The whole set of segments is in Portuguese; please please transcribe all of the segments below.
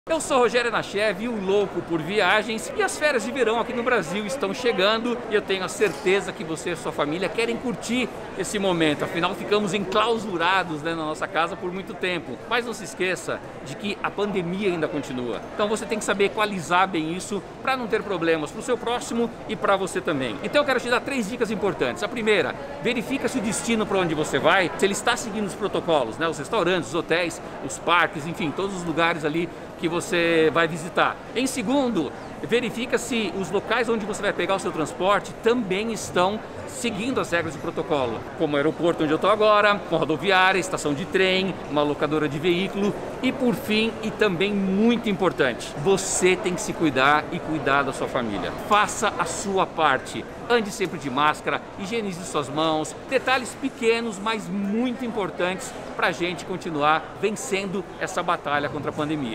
Eu sou Rogério Nachev, o louco por viagens, e as férias de verão aqui no Brasil estão chegando e eu tenho a certeza que você e sua família querem curtir esse momento. Afinal, ficamos enclausurados, na nossa casa por muito tempo. Mas não se esqueça de que a pandemia ainda continua. Então você tem que saber equalizar bem isso para não ter problemas para o seu próximo e para você também. Então eu quero te dar 3 dicas importantes. A primeira, verifica se o destino para onde você vai, se ele está seguindo os protocolos, os restaurantes, os hotéis, os parques, enfim, todos os lugares ali que você vai visitar. Em segundo, verifica se os locais onde você vai pegar o seu transporte também estão seguindo as regras do protocolo, como o aeroporto onde eu estou agora, uma rodoviária, estação de trem, uma locadora de veículo e por fim, e também muito importante, você tem que se cuidar e cuidar da sua família. Faça a sua parte. Ande sempre de máscara, higienize suas mãos, detalhes pequenos, mas muito importantes para a gente continuar vencendo essa batalha contra a pandemia.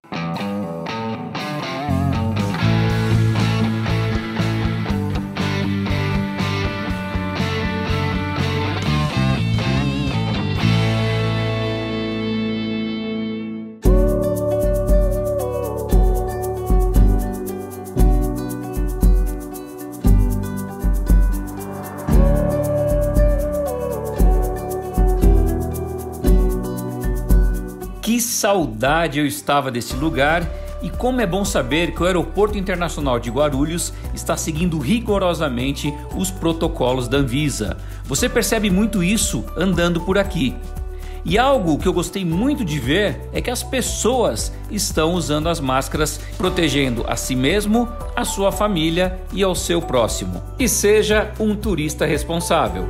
Que saudade eu estava desse lugar e como é bom saber que o Aeroporto Internacional de Guarulhos está seguindo rigorosamente os protocolos da Anvisa. Você percebe muito isso andando por aqui. E algo que eu gostei muito de ver é que as pessoas estão usando as máscaras, protegendo a si mesmo, a sua família e ao seu próximo. E seja um turista responsável.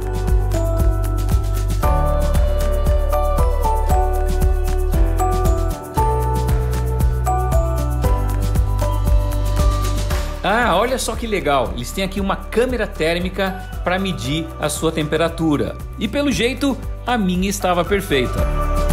Ah, olha só que legal, eles têm aqui uma câmera térmica para medir a sua temperatura. E pelo jeito, a minha estava perfeita.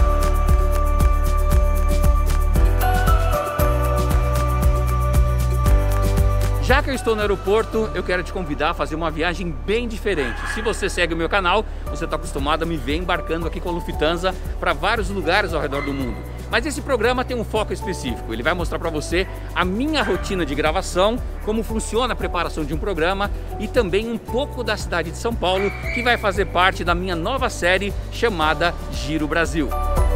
Já que eu estou no aeroporto, eu quero te convidar a fazer uma viagem bem diferente. Se você segue o meu canal, você está acostumado a me ver embarcando aqui com a Lufthansa para vários lugares ao redor do mundo. Mas esse programa tem um foco específico, ele vai mostrar para você a minha rotina de gravação, como funciona a preparação de um programa e também um pouco da cidade de São Paulo, que vai fazer parte da minha nova série chamada Giro Brasil.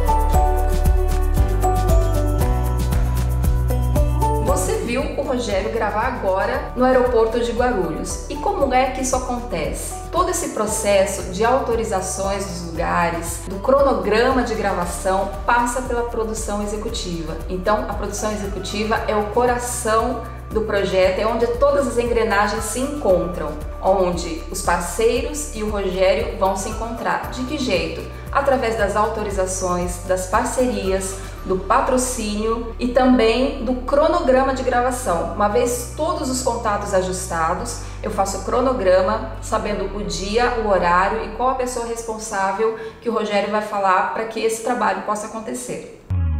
Você viu o Rogério gravar agora no aeroporto de Guarulhos. E como é que isso acontece? Todo esse processo de autorizações dos lugares, do cronograma de gravação, passa pela produção executiva. Então, a produção executiva é o coração do projeto, é onde todas as engrenagens se encontram, onde os parceiros e o Rogério vão se encontrar. De que jeito? Através das autorizações, das parcerias, do patrocínio e também do cronograma de gravação. Uma vez todos os contatos ajustados, eu faço o cronograma, sabendo o dia, o horário e qual a pessoa responsável que o Rogério vai falar para que esse trabalho possa acontecer.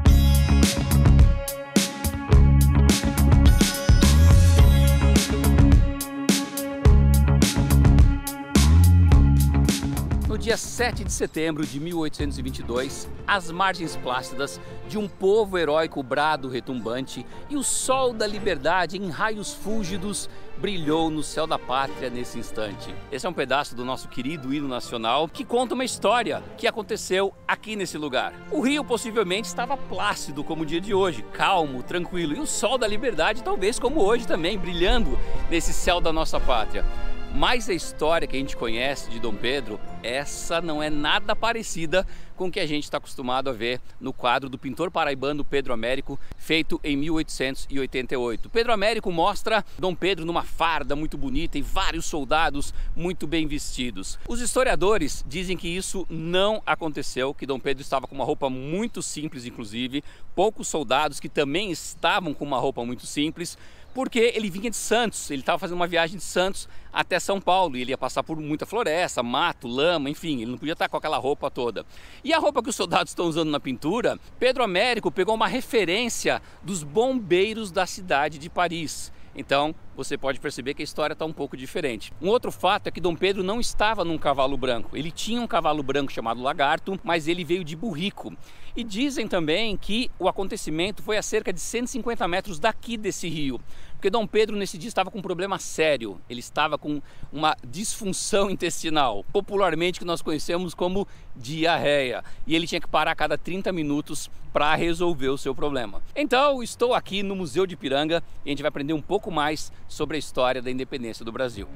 No dia 7 de setembro de 1822, as margens plácidas de um povo heróico brado retumbante e o sol da liberdade em raios fúlgidos brilhou no céu da pátria nesse instante. Esse é um pedaço do nosso querido hino nacional que conta uma história que aconteceu aqui nesse lugar. O rio possivelmente estava plácido como o dia de hoje, calmo, tranquilo, e o sol da liberdade talvez como hoje também, brilhando nesse céu da nossa pátria. Mas a história que a gente conhece de Dom Pedro, essa não é nada parecida com o que a gente está acostumado a ver no quadro do pintor paraibano Pedro Américo, feito em 1888. Pedro Américo mostra Dom Pedro numa farda muito bonita e vários soldados muito bem vestidos. Os historiadores dizem que isso não aconteceu, que Dom Pedro estava com uma roupa muito simples, inclusive, poucos soldados que também estavam com uma roupa muito simples, porque ele vinha de Santos, ele estava fazendo uma viagem de Santos até São Paulo e ele ia passar por muita floresta, mato, lama, enfim, ele não podia estar com aquela roupa toda. E a roupa que os soldados estão usando na pintura, Pedro Américo pegou uma referência dos bombeiros da cidade de Paris. Então, você pode perceber que a história está um pouco diferente. Um outro fato é que Dom Pedro não estava num cavalo branco. Ele tinha um cavalo branco chamado Lagarto, mas ele veio de burrico. E dizem também que o acontecimento foi a cerca de 150 metros daqui desse rio, porque Dom Pedro nesse dia estava com um problema sério, ele estava com uma disfunção intestinal, popularmente que nós conhecemos como diarreia, e ele tinha que parar a cada 30 minutos para resolver o seu problema. Então estou aqui no Museu de Ipiranga e a gente vai aprender um pouco mais sobre a história da independência do Brasil.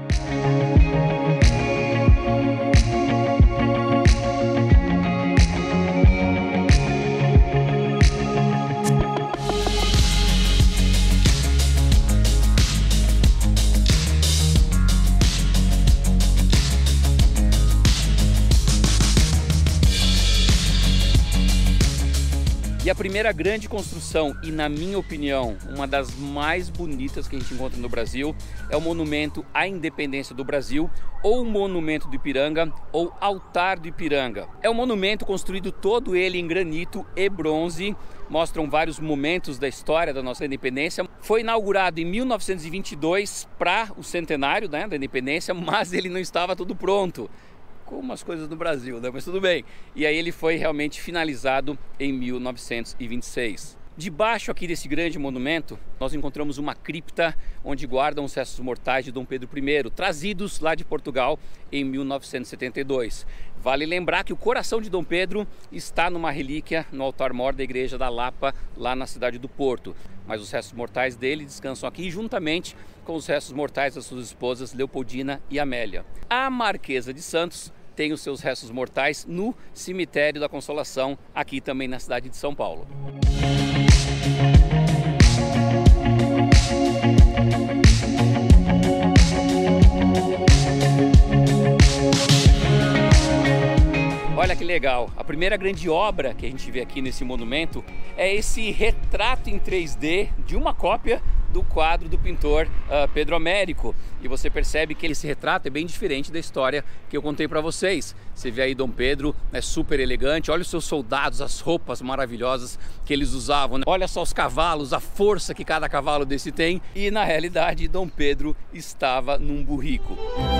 E a primeira grande construção, e na minha opinião, uma das mais bonitas que a gente encontra no Brasil, é o Monumento à Independência do Brasil, ou o Monumento do Ipiranga, ou Altar do Ipiranga. É um monumento construído todo ele em granito e bronze, mostram vários momentos da história da nossa independência. Foi inaugurado em 1922 para o centenário, né, da independência, mas ele não estava tudo pronto. Como as coisas do Brasil, né? Mas tudo bem. E aí ele foi realmente finalizado em 1926. Debaixo aqui desse grande monumento, nós encontramos uma cripta onde guardam os restos mortais de Dom Pedro I, trazidos lá de Portugal em 1972. Vale lembrar que o coração de Dom Pedro está numa relíquia no altar-mor da Igreja da Lapa, lá na cidade do Porto. Mas os restos mortais dele descansam aqui juntamente com os restos mortais das suas esposas Leopoldina e Amélia. A Marquesa de Santos tem os seus restos mortais no Cemitério da Consolação, aqui também na cidade de São Paulo. Olha que legal, a primeira grande obra que a gente vê aqui nesse monumento é esse retrato em 3D de uma cópia do quadro do pintor Pedro Américo. E você percebe que esse retrato é bem diferente da história que eu contei para vocês. Você vê aí Dom Pedro, né, super elegante, olha os seus soldados, as roupas maravilhosas que eles usavam, né? Olha só os cavalos, a força que cada cavalo desse tem. E na realidade Dom Pedro estava num burrico.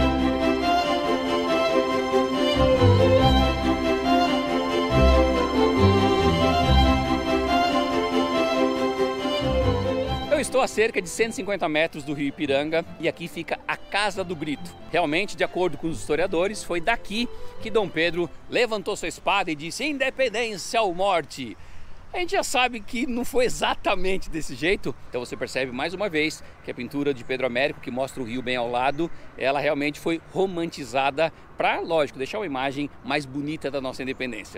Eu estou a cerca de 150 metros do rio Ipiranga e aqui fica a Casa do Grito. Realmente, de acordo com os historiadores, foi daqui que Dom Pedro levantou sua espada e disse: independência ou morte. A gente já sabe que não foi exatamente desse jeito, então você percebe mais uma vez que a pintura de Pedro Américo, que mostra o rio bem ao lado, ela realmente foi romantizada para, lógico, deixar uma imagem mais bonita da nossa independência.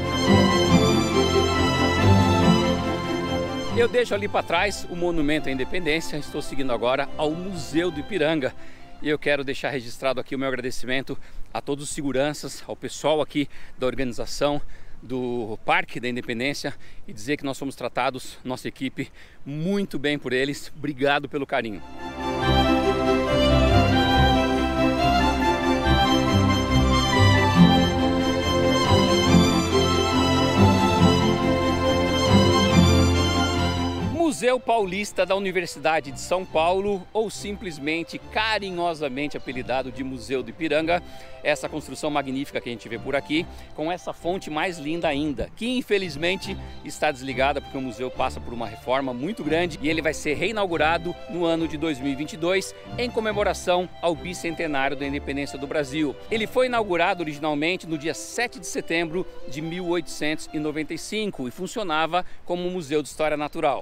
Eu deixo ali para trás o Monumento à Independência, estou seguindo agora ao Museu do Ipiranga. E eu quero deixar registrado aqui o meu agradecimento a todos os seguranças, ao pessoal aqui da organização do Parque da Independência e dizer que nós fomos tratados, nossa equipe, muito bem por eles. Obrigado pelo carinho. Museu Paulista da Universidade de São Paulo, ou simplesmente carinhosamente apelidado de Museu do Ipiranga, essa construção magnífica que a gente vê por aqui, com essa fonte mais linda ainda, que infelizmente está desligada porque o museu passa por uma reforma muito grande e ele vai ser reinaugurado no ano de 2022 em comemoração ao bicentenário da independência do Brasil. Ele foi inaugurado originalmente no dia 7 de setembro de 1895 e funcionava como um museu de história natural.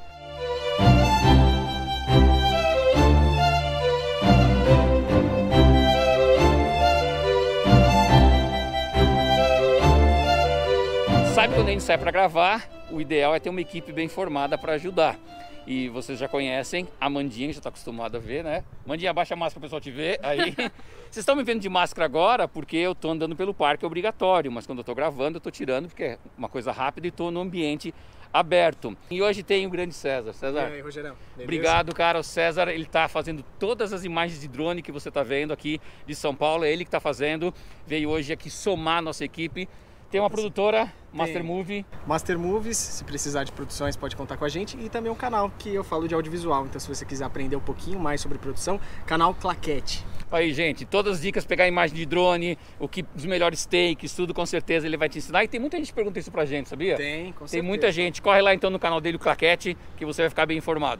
Sabe, quando a gente sai para gravar, o ideal é ter uma equipe bem formada para ajudar. E vocês já conhecem a Mandinha, que já está acostumada a ver, né? Mandinha, abaixa a máscara para o pessoal te ver. Aí, vocês estão me vendo de máscara agora porque eu estou andando pelo parque, é obrigatório. Mas quando eu estou gravando, eu estou tirando porque é uma coisa rápida e estou no ambiente aberto. E hoje tem o grande César. César, e aí, Rogerão? Obrigado, cara. O César, ele está fazendo todas as imagens de drone que você está vendo aqui de São Paulo. É ele que está fazendo. Veio hoje aqui somar a nossa equipe. Tem uma produtora, Master Movie. Master Movies, se precisar de produções pode contar com a gente. E também um canal que eu falo de audiovisual. Então se você quiser aprender um pouquinho mais sobre produção, canal Claquete. Aí, gente, todas as dicas, pegar a imagem de drone, os melhores takes, tudo com certeza ele vai te ensinar. E tem muita gente que pergunta isso pra gente, sabia? Tem, com certeza. Tem muita gente. Corre lá então no canal dele, o Claquete, que você vai ficar bem informado.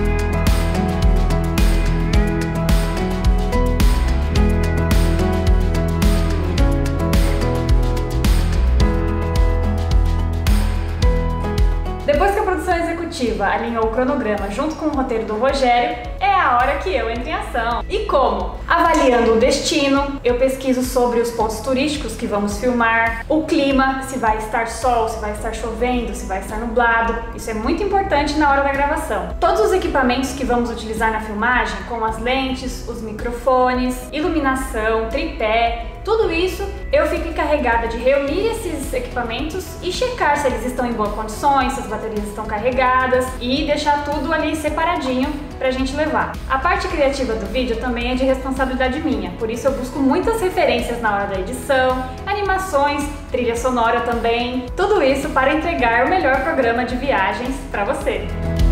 Depois que a produção executiva alinhou o cronograma junto com o roteiro do Rogério, é a hora que eu entro em ação. E como? Avaliando o destino, eu pesquiso sobre os pontos turísticos que vamos filmar, o clima, se vai estar sol, se vai estar chovendo, se vai estar nublado. Isso é muito importante na hora da gravação. Todos os equipamentos que vamos utilizar na filmagem, como as lentes, os microfones, iluminação, tripé, tudo isso eu fico encarregada de reunir esses equipamentos e checar se eles estão em boas condições, se as baterias estão carregadas e deixar tudo ali separadinho pra gente levar. A parte criativa do vídeo também é de responsabilidade minha, por isso eu busco muitas referências na hora da edição, animações, trilha sonora também, tudo isso para entregar o melhor programa de viagens pra você.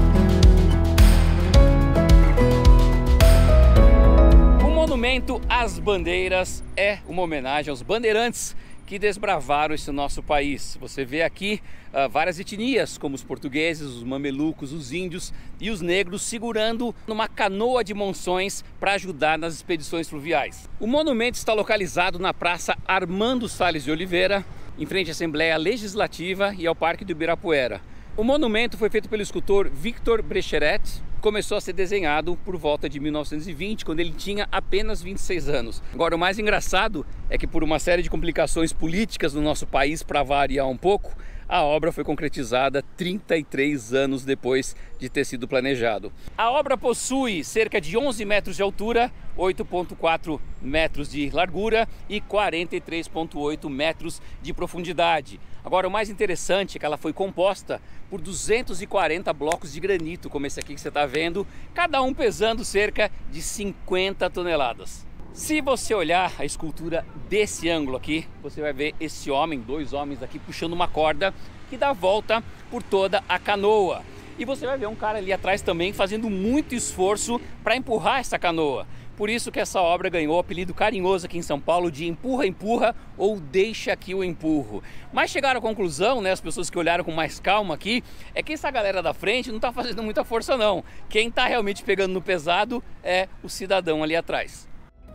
O monumento às bandeiras é uma homenagem aos bandeirantes que desbravaram esse nosso país. Você vê aqui várias etnias, como os portugueses, os mamelucos, os índios e os negros, segurando numa canoa de monções para ajudar nas expedições fluviais. O monumento está localizado na Praça Armando Salles de Oliveira, em frente à Assembleia Legislativa e ao Parque do Ibirapuera. O monumento foi feito pelo escultor Victor Brecheret. Começou a ser desenhado por volta de 1920, quando ele tinha apenas 26 anos. Agora, o mais engraçado é que por uma série de complicações políticas no nosso país, para variar um pouco, a obra foi concretizada 33 anos depois de ter sido planejado. A obra possui cerca de 11 metros de altura, 8,4 metros de largura e 43,8 metros de profundidade. Agora, o mais interessante é que ela foi composta por 240 blocos de granito, como esse aqui que você está vendo, cada um pesando cerca de 50 toneladas. Se você olhar a escultura desse ângulo aqui, você vai ver esse homem, dois homens aqui puxando uma corda que dá volta por toda a canoa. E você vai ver um cara ali atrás também fazendo muito esforço para empurrar essa canoa. Por isso que essa obra ganhou o apelido carinhoso aqui em São Paulo de empurra, empurra ou deixa que eu empurro. Mas chegaram à conclusão, né, as pessoas que olharam com mais calma aqui, é que essa galera da frente não está fazendo muita força não. Quem está realmente pegando no pesado é o cidadão ali atrás.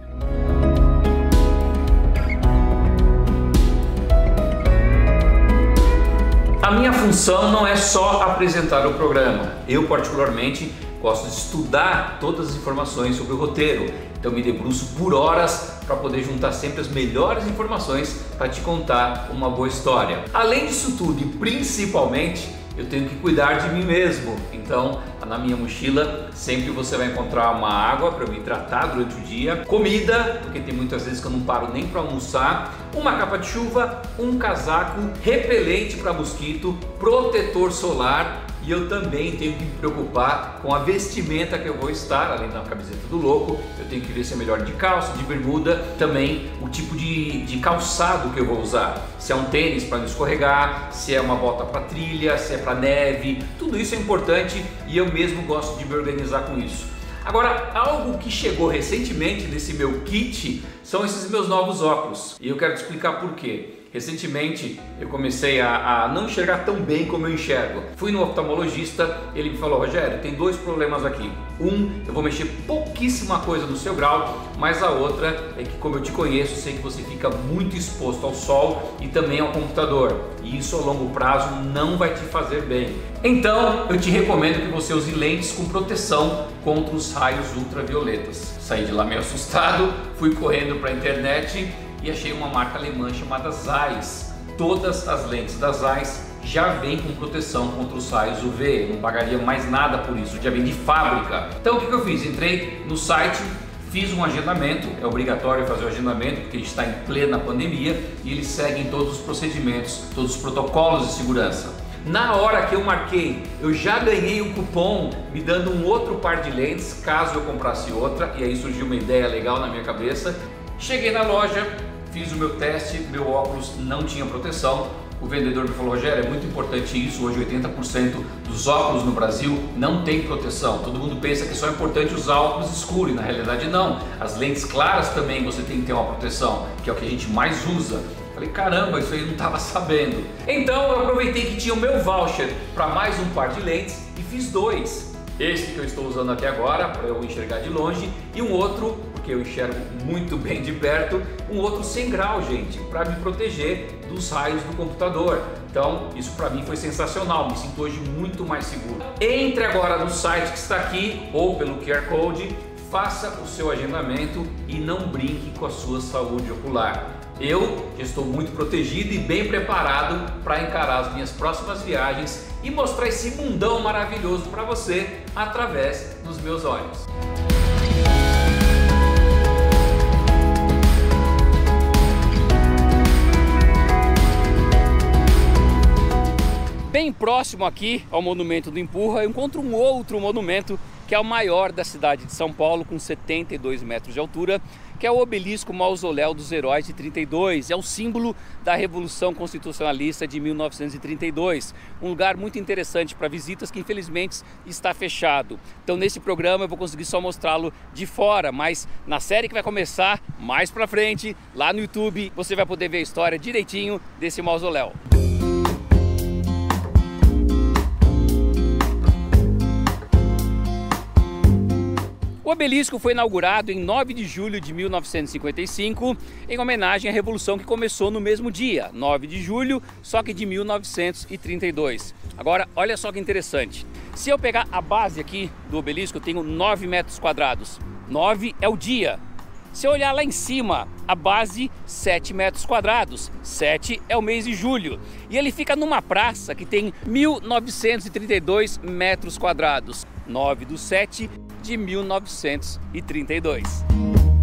A minha função não é só apresentar o programa. Eu particularmente gosto de estudar todas as informações sobre o roteiro, então me debruço por horas para poder juntar sempre as melhores informações para te contar uma boa história. Além disso tudo e principalmente, eu tenho que cuidar de mim mesmo, então na minha mochila sempre você vai encontrar uma água para eu me hidratar durante o dia, comida, porque tem muitas vezes que eu não paro nem para almoçar, uma capa de chuva, um casaco, repelente para mosquito, protetor solar. E eu também tenho que me preocupar com a vestimenta que eu vou estar, além da camiseta do louco, eu tenho que ver se é melhor de calça, de bermuda, também o tipo de calçado que eu vou usar. Se é um tênis para não escorregar, se é uma bota para trilha, se é para neve, tudo isso é importante e eu mesmo gosto de me organizar com isso. Agora, algo que chegou recentemente nesse meu kit são esses meus novos óculos e eu quero te explicar por quê. Recentemente eu comecei a não enxergar tão bem como eu enxergo. Fui no oftalmologista, ele me falou: Rogério, tem dois problemas aqui. Eu vou mexer pouquíssima coisa no seu grau, mas a outra é que, como eu te conheço, sei que você fica muito exposto ao sol e também ao computador. E isso a longo prazo não vai te fazer bem. Então eu te recomendo que você use lentes com proteção contra os raios ultravioletas. Saí de lá meio assustado, fui correndo para a internet e achei uma marca alemã chamada Zeiss. Todas as lentes da Zeiss já vêm com proteção contra os raios UV, não pagaria mais nada por isso, já vem de fábrica. Então o que eu fiz? Entrei no site, fiz um agendamento, é obrigatório fazer o agendamento porque a gente está em plena pandemia e eles seguem todos os procedimentos, todos os protocolos de segurança. Na hora que eu marquei, eu já ganhei um cupom me dando um outro par de lentes caso eu comprasse outra, e aí surgiu uma ideia legal na minha cabeça. Cheguei na loja, fiz o meu teste, meu óculos não tinha proteção. O vendedor me falou: Rogério, é muito importante isso, hoje 80% dos óculos no Brasil não tem proteção. Todo mundo pensa que só é importante usar óculos escuros, e na realidade não. As lentes claras também você tem que ter uma proteção, que é o que a gente mais usa. Falei, caramba, isso aí eu não estava sabendo. Então eu aproveitei que tinha o meu voucher para mais um par de lentes e fiz 2. Este que eu estou usando aqui agora, para eu enxergar de longe, e um outro, porque eu enxergo muito bem de perto, um outro 100 graus, gente, para me proteger dos raios do computador. Então, isso para mim foi sensacional, me sinto hoje muito mais seguro. Entre agora no site que está aqui, ou pelo QR Code, faça o seu agendamento e não brinque com a sua saúde ocular. Eu estou muito protegido e bem preparado para encarar as minhas próximas viagens e mostrar esse mundão maravilhoso para você através dos meus olhos. Bem próximo aqui ao monumento do Empurra, eu encontro um outro monumento que é o maior da cidade de São Paulo, com 72 metros de altura, que é o Obelisco Mausoléu dos Heróis de 32. É o símbolo da Revolução Constitucionalista de 1932. Um lugar muito interessante para visitas que infelizmente está fechado. Então nesse programa eu vou conseguir só mostrá-lo de fora, mas na série que vai começar mais para frente, lá no YouTube, você vai poder ver a história direitinho desse mausoléu. O obelisco foi inaugurado em 9 de julho de 1955, em homenagem à Revolução que começou no mesmo dia, 9 de julho, só que de 1932. Agora, olha só que interessante. Se eu pegar a base aqui do obelisco, eu tenho 9 metros quadrados. 9 é o dia. Se eu olhar lá em cima, a base, 7 metros quadrados. 7 é o mês de julho. E ele fica numa praça que tem 1.932 metros quadrados. 9 do 7 de 1932.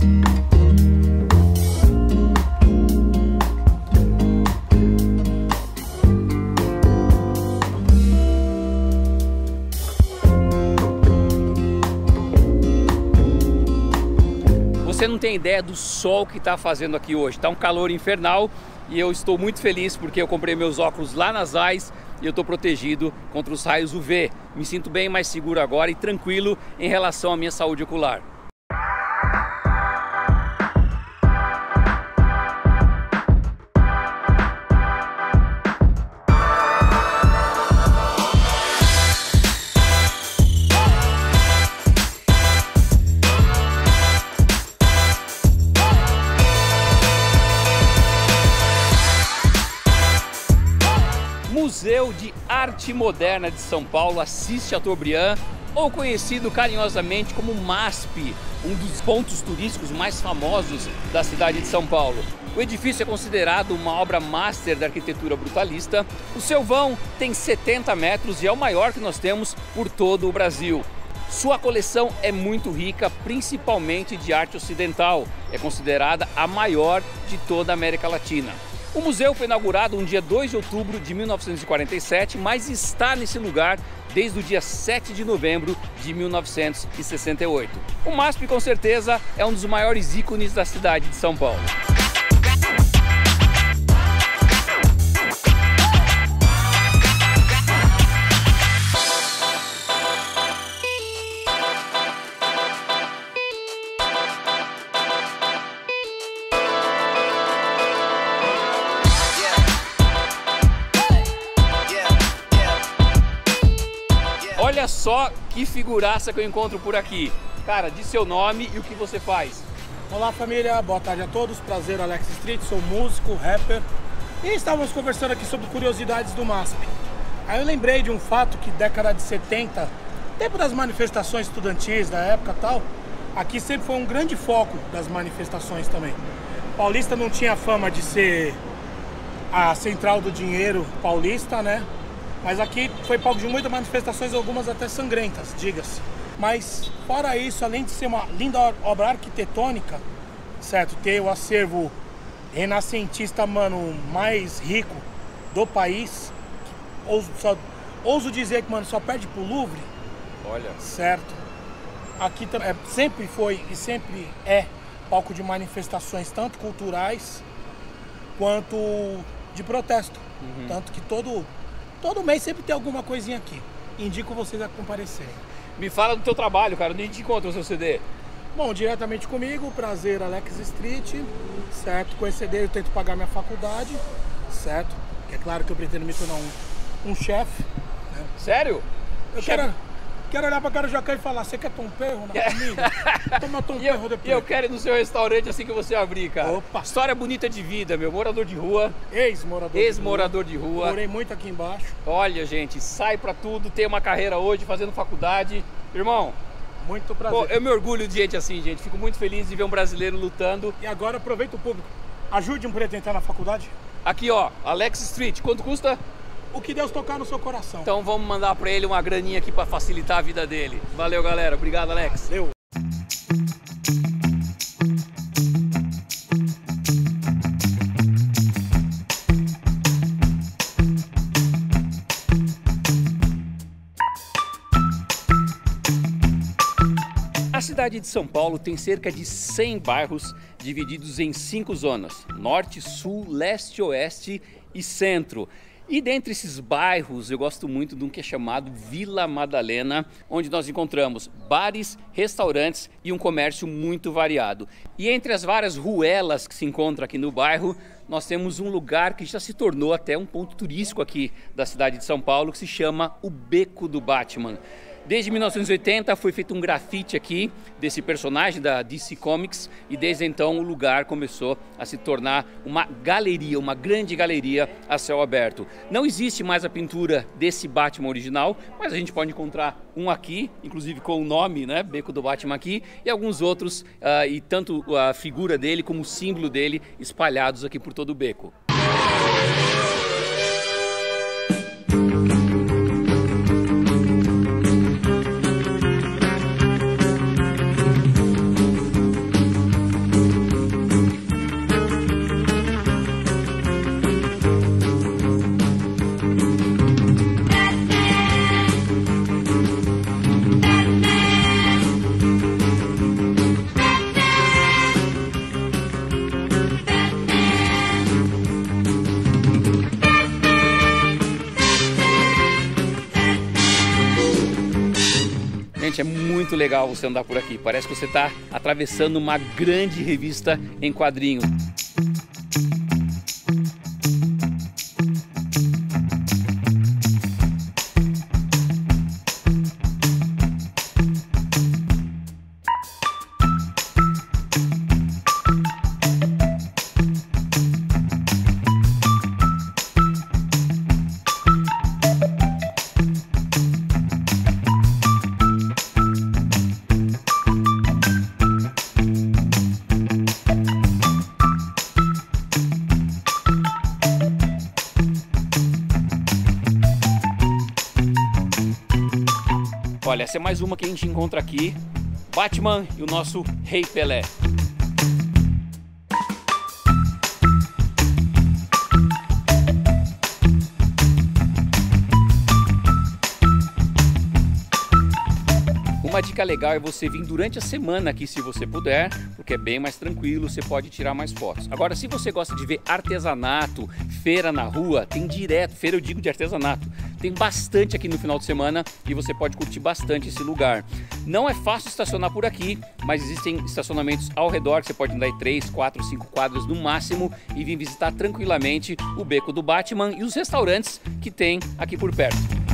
Você não tem ideia do sol que está fazendo aqui hoje. Está um calor infernal e eu estou muito feliz porque eu comprei meus óculos lá nas AIS e eu estou protegido contra os raios UV. Me sinto bem mais seguro agora e tranquilo em relação à minha saúde ocular. Museu de Arte Moderna de São Paulo, Assis Chateaubriand, ou conhecido carinhosamente como MASP, um dos pontos turísticos mais famosos da cidade de São Paulo. O edifício é considerado uma obra master da arquitetura brutalista. O seu vão tem 70 metros e é o maior que nós temos por todo o Brasil. Sua coleção é muito rica, principalmente de arte ocidental. É considerada a maior de toda a América Latina. O museu foi inaugurado no dia 2 de outubro de 1947, mas está nesse lugar desde o dia 7 de novembro de 1968. O MASP, com certeza, é um dos maiores ícones da cidade de São Paulo. Olha só que figuraça que eu encontro por aqui. Cara, diz seu nome e o que você faz. Olá família, boa tarde a todos. Prazer, Alex Street, sou músico, rapper. E estávamos conversando aqui sobre curiosidades do MASP. Aí eu lembrei de um fato que década de 70, tempo das manifestações estudantis da época e tal, aqui sempre foi um grande foco das manifestações também. Paulista não tinha fama de ser a central do dinheiro paulista, né? Mas aqui foi palco de muitas manifestações, algumas até sangrentas, diga-se. Mas fora isso, além de ser uma linda obra arquitetônica, certo? Ter o acervo renascentista, mano, mais rico do país. Ouso dizer que, mano, só perde pro Louvre. Olha. Certo? Aqui sempre foi e sempre é palco de manifestações, tanto culturais quanto de protesto. Tanto que todo mês sempre tem alguma coisinha aqui. Indico vocês a comparecerem. Me fala do teu trabalho, cara, onde a gente encontra o seu CD? Bom, diretamente comigo, Prazer Alex Street, certo? Com esse CD eu tento pagar minha faculdade, certo? É claro que eu pretendo me tornar um chefe. Né? Sério? Eu quero olhar pra cara do Jacan e falar, você quer Tom Perro na comida? Toma Tom Perro depois. E eu quero ir no seu restaurante assim que você abrir, cara. Opa! História bonita de vida, meu. Morador de rua. Ex-morador de rua. Morei muito aqui embaixo. Olha, gente, sai pra tudo, tem uma carreira hoje, fazendo faculdade. Irmão, muito prazer. Pô, eu me orgulho de gente assim, gente. Fico muito feliz de ver um brasileiro lutando. E agora aproveita o público. Ajude um preto a entrar na faculdade. Aqui, ó, Alex Street. Quanto custa? O que Deus tocar no seu coração. Então vamos mandar pra ele uma graninha aqui pra facilitar a vida dele. Valeu, galera. Obrigado, Alex. Valeu. A cidade de São Paulo tem cerca de 100 bairros divididos em 5 zonas: norte, sul, leste, oeste e centro. E dentre esses bairros eu gosto muito de um que é chamado Vila Madalena, onde nós encontramos bares, restaurantes e um comércio muito variado. E entre as várias ruelas que se encontram aqui no bairro, nós temos um lugar que já se tornou até um ponto turístico aqui da cidade de São Paulo, que se chama o Beco do Batman. Desde 1980 foi feito um grafite aqui desse personagem da DC Comics e desde então o lugar começou a se tornar uma galeria, uma grande galeria a céu aberto. Não existe mais a pintura desse Batman original, mas a gente pode encontrar um aqui, inclusive com o nome, né, Beco do Batman aqui, e alguns outros, e tanto a figura dele como o símbolo dele espalhados aqui por todo o beco. Gente, é muito legal você andar por aqui. Parece que você está atravessando uma grande revista em quadrinhos. Olha, essa é mais uma que a gente encontra aqui, Batman e o nosso Rei Pelé. Uma dica legal é você vir durante a semana aqui, se você puder, porque é bem mais tranquilo, você pode tirar mais fotos. Agora, se você gosta de ver artesanato, feira na rua, tem direto, feira eu digo de artesanato, tem bastante aqui no final de semana e você pode curtir bastante esse lugar. Não é fácil estacionar por aqui, mas existem estacionamentos ao redor, que você pode andar em 3, 4, 5 quadras no máximo e vir visitar tranquilamente o Beco do Batman e os restaurantes que tem aqui por perto.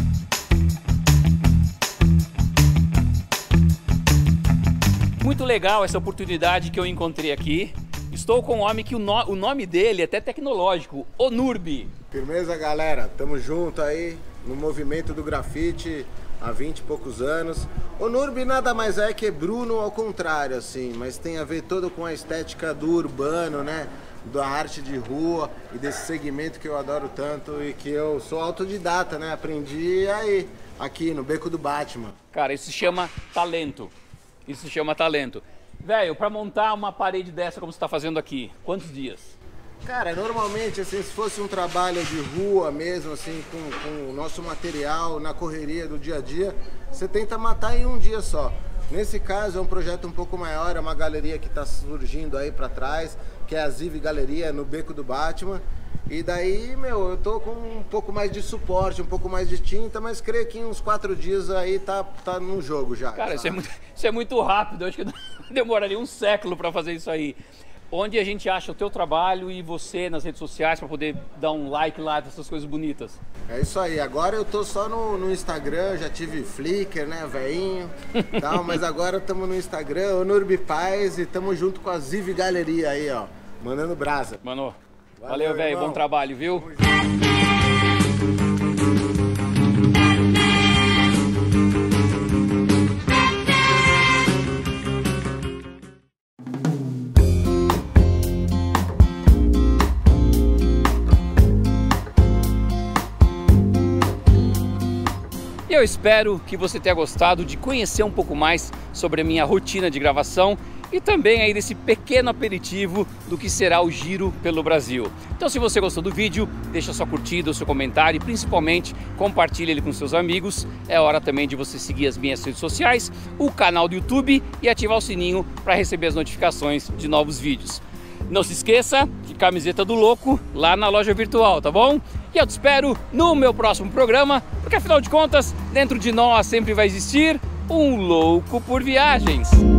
Muito legal essa oportunidade que eu encontrei aqui. Estou com um homem que o nome dele é até tecnológico, Onurbi. Firmeza, galera? Tamo junto aí no movimento do grafite há 20 e poucos anos. Onurbi nada mais é que Bruno ao contrário, assim, mas tem a ver todo com a estética do urbano, né? Da arte de rua e desse segmento que eu adoro tanto e que eu sou autodidata, né? Aprendi aí, aqui no Beco do Batman. Cara, isso se chama talento. Isso se chama talento. Velho, pra montar uma parede dessa como você tá fazendo aqui, quantos dias? Cara, normalmente, assim, se fosse um trabalho de rua mesmo, assim, com o nosso material, na correria do dia a dia, você tenta matar em um dia só. Nesse caso é um projeto um pouco maior, é uma galeria que está surgindo aí para trás, que é a Ziv Galeria, no Beco do Batman. E daí, meu, eu tô com um pouco mais de suporte, um pouco mais de tinta, mas creio que em uns 4 dias aí tá no jogo já. Cara, isso é muito rápido, eu acho que demoraria um século para fazer isso aí. Onde a gente acha o teu trabalho e você nas redes sociais para poder dar um like lá dessas coisas bonitas? É isso aí, agora eu tô só no Instagram, já tive Flickr, né, velhinho, tal, mas agora estamos no Instagram, o Nurbi Paz, e estamos junto com a Ziv Galeria aí, ó, mandando brasa. Mano, valeu, velho, bom trabalho, viu? Eu espero que você tenha gostado de conhecer um pouco mais sobre a minha rotina de gravação e também aí desse pequeno aperitivo do que será o Giro pelo Brasil. Então, se você gostou do vídeo, deixa sua curtida, o seu comentário e principalmente compartilhe ele com seus amigos. É hora também de você seguir as minhas redes sociais, o canal do YouTube e ativar o sininho para receber as notificações de novos vídeos. Não se esqueça de camiseta do louco lá na loja virtual, tá bom? E eu te espero no meu próximo programa, porque afinal de contas, dentro de nós sempre vai existir um louco por viagens.